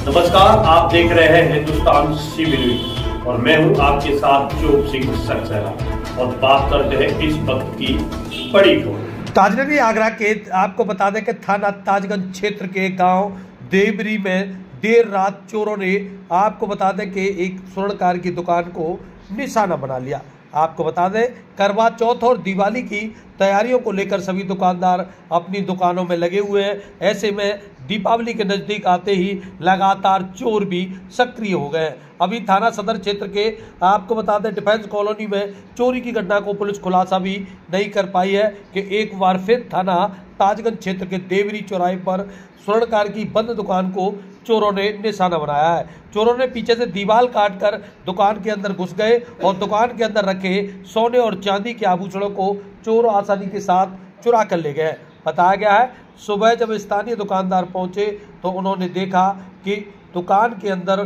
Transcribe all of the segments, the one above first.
नमस्कार, आप देख रहे हैं हिंदुस्तान सीबी न्यूज और मैं हूं आपके साथ चोप सिंह सक्सेना और बात करते हैं इस वक्त की बड़ी खबर। ताजनगरी आगरा के आपको बता दें कि थाना ताजगंज क्षेत्र के गांव देवरी में देर रात चोरों ने आपको बता दें कि एक स्वर्णकार की दुकान को निशाना बना लिया। आपको बता दें करवा चौथ और दिवाली की तैयारियों को लेकर सभी दुकानदार अपनी दुकानों में लगे हुए हैं। ऐसे में दीपावली के नज़दीक आते ही लगातार चोर भी सक्रिय हो गए हैं। अभी थाना सदर क्षेत्र के आपको बता दें डिफेंस कॉलोनी में चोरी की घटना को पुलिस खुलासा भी नहीं कर पाई है कि एक बार फिर थाना ताजगंज क्षेत्र के देवरी चौराहे पर स्वर्णकार की बंद दुकान को चोरों ने निशाना बनाया है। चोरों ने पीछे से दीवार काटकर दुकान के अंदर घुस गए और दुकान के अंदर रखे सोने और चांदी के आभूषणों को चोर आसानी के साथ चुरा कर ले गए। बताया गया है सुबह जब स्थानीय दुकानदार पहुंचे तो उन्होंने देखा कि दुकान के अंदर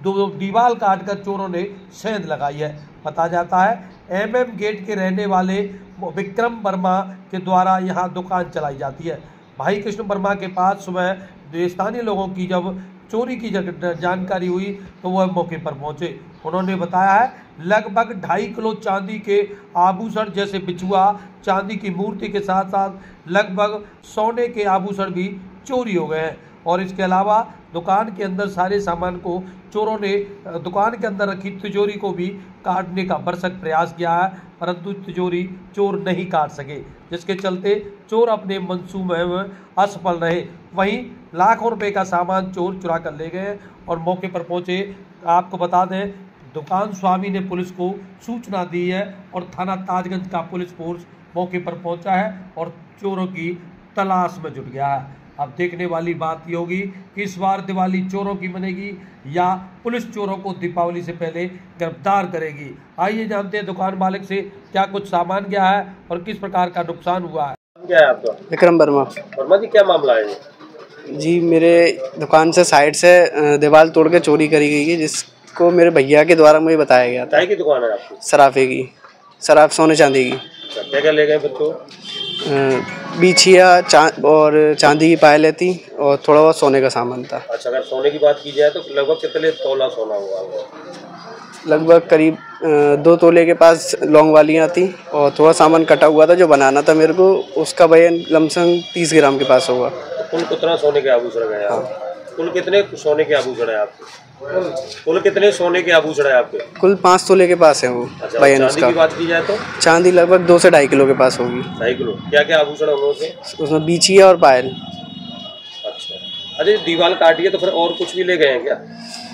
दीवार काटकर चोरों ने सेंध लगाई है। बताया जाता है MM गेट के रहने वाले विक्रम वर्मा के द्वारा यहां दुकान चलाई जाती है। भाई कृष्ण वर्मा के पास सुबह स्थानीय लोगों की जब चोरी की जानकारी हुई तो वह मौके पर पहुंचे। उन्होंने बताया है लगभग 2.5 किलो चांदी के आभूषण जैसे बिछुआ, चांदी की मूर्ति के साथ साथ लगभग सोने के आभूषण भी चोरी हो गए हैं और इसके अलावा दुकान के अंदर सारे सामान को चोरों ने दुकान के अंदर रखी तिजोरी को भी काटने का भरसक प्रयास किया है, परंतु तिजोरी चोर नहीं काट सके, जिसके चलते चोर अपने मंसूबे में असफल रहे। वहीं लाखों रुपए का सामान चोर चुरा कर ले गए और मौके पर पहुंचे। आपको बता दें दुकान स्वामी ने पुलिस को सूचना दी है और थाना ताजगंज का पुलिस फोर्स मौके पर पहुंचा है और चोरों की तलाश में जुट गया है। अब देखने वाली बात ये होगी कि इस बार दिवाली चोरों की बनेगी या पुलिस चोरों को दीपावली से पहले गिरफ्तार करेगी। आइए जानते हैं दुकान मालिक से क्या कुछ सामान गया है और किस प्रकार का नुकसान हुआ है। क्या है आपका? विक्रम वर्मा। वर्मा जी, क्या मामला है जी? मेरे दुकान से साइड से दीवार तोड़ के चोरी करी गई है, जिसको मेरे भैया के द्वारा मुझे बताया गया था। क्या की दुकान है आपकी? सराफे की, सराफ सोने चांदी की। क्या क्या ले गए बच्चों? बिछिया और चांदी की पायलें थी और थोड़ा बहुत सोने का सामान था। अच्छा, अगर सोने की बात की जाए तो लगभग कितने तोला सोना हुआ? लगभग करीब 2 तोले के पास लौंग वालियाँ थी और थोड़ा सामान कटा हुआ था जो बनाना था मेरे को, उसका वजन लमसम 30 ग्राम के पास होगा। कुल कितना सोने के आभूषण गए? हाँ। कुल कितने सोने के आभूषण है आपके? कुल कितने सोने के आभूषण है आपके? कुल 5 तोले के पास है वो। अच्छा, चांदी की बात की जाए तो? चांदी लगभग 2 से 2.5 किलो के पास होगी। 2.5 किलो। क्या क्या आभूषण होंगे उसमें? बिछिया और पायल। अच्छा, दीवार काटी है तो फिर और कुछ भी ले गए हैं क्या?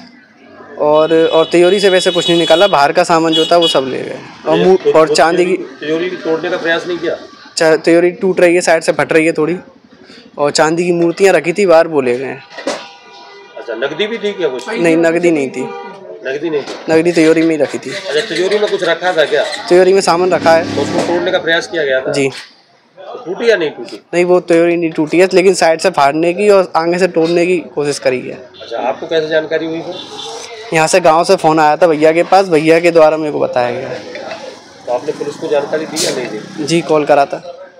और तिजोरी से वैसे कुछ नहीं निकाला, बाहर का सामान जो था वो सब ले गए। और चांदी की तिजोरी तोड़ने का प्रयास नहीं किया? तिजोरी टूट रही है, साइड से फट रही है थोड़ी, और चांदी की मूर्तियाँ रखी थी बाहर, वो ले गए। अच्छा, नकदी भी थी क्या कुछ? नहीं, नकदी नहीं थी। नकदी नहीं थी? नकदी तिजोरी में ही रखी थी। अच्छा, तिजोरी में कुछ रखा था क्या? तिजोरी में सामान रखा है। तो उसको तोड़ने का प्रयास किया गया था? जी। तो टूटी या नहीं टूटी? नहीं, वो तिजोरी नहीं टूटी है, लेकिन साइड से फाड़ने की और आगे से तोड़ने की कोशिश करी है। अच्छा, आपको कैसे जानकारी हुई? यहाँ से गाँव से फ़ोन आया था भैया के पास, भैया के द्वारा मेरे को बताया गया। तो आपने पुलिस को जानकारी दी या नहीं दी? जी, कॉल करा था।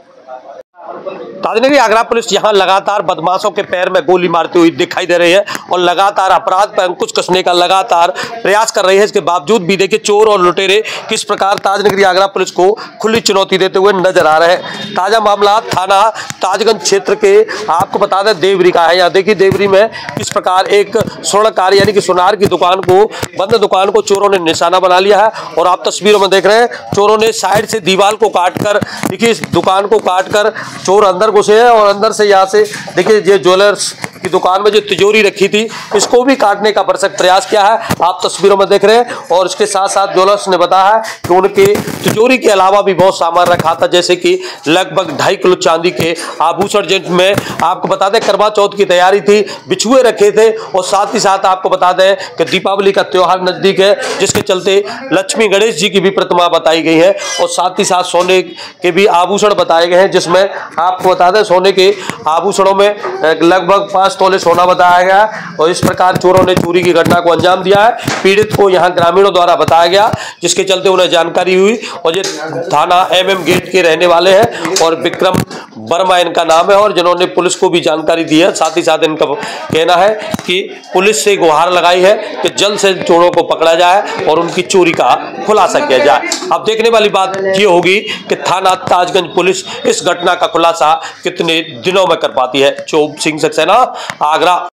ताजनगरी आगरा पुलिस यहां लगातार बदमाशों के पैर में गोली मारती हुई दिखाई दे रही है और लगातार अपराध पर अंकुश कसने का लगातार प्रयास कर रही है। इसके बावजूद भी देखिए चोर और लुटेरे किस प्रकार ताजनगरी आगरा पुलिस को खुली चुनौती देते हुए नजर आ रहे हैं। ताजा मामला थाना ताजगंज क्षेत्र के आपको बता दें देवरी का है। यहाँ देखिए देवरी में किस प्रकार एक स्वर्णकार यानी कि सोनार की दुकान को, बंद दुकान को चोरों ने निशाना बना लिया है और आप तस्वीरों में देख रहे हैं चोरों ने साइड से दीवार को काटकर, देखिए इस दुकान को काटकर चोर अंदर घुसे हैं और अंदर से यहाँ से देखिए ये ज्वेलर्स की दुकान में जो तिजोरी रखी थी इसको भी काटने का भरसक प्रयास किया है, आप तस्वीरों में देख रहे हैं। और इसके साथ साथ ज्वेलर्स ने बताया है कि उनके तिजोरी के अलावा भी बहुत सामान रखा था, जैसे कि लगभग 2.5 किलो चांदी के आभूषण, जिनमें आपको बता दें करवा चौथ की तैयारी थी, बिछुए रखे थे और साथ ही साथ आपको बता दें कि दीपावली का त्योहार नजदीक है, जिसके चलते लक्ष्मी गणेश जी की भी प्रतिमा बताई गई है और साथ ही साथ सोने के भी आभूषण बताए गए हैं, जिसमें आपको बता दें सोने के आभूषणों में लगभग 5 तोले सोना बताया गया और इस प्रकार चोरों ने चोरी की घटना को अंजाम दिया है। पीड़ित को यहाँ ग्रामीणों द्वारा बताया गया, जिसके चलते उन्हें जानकारी हुई और ये थाना MM गेट के रहने वाले हैं और विक्रम वर्मा इनका नाम है और जिन्होंने पुलिस को भी जानकारी दी है। साथ ही साथ इनका कहना है कि पुलिस से गुहार लगाई है कि जल्द से चोरों को पकड़ा जाए और उनकी चोरी का खुलासा किया जाए। अब देखने वाली बात ये होगी कि थाना ताजगंज पुलिस इस घटना का खुलासा कितने दिनों में कर पाती है। चोप सिंह सक्सेना, आगरा।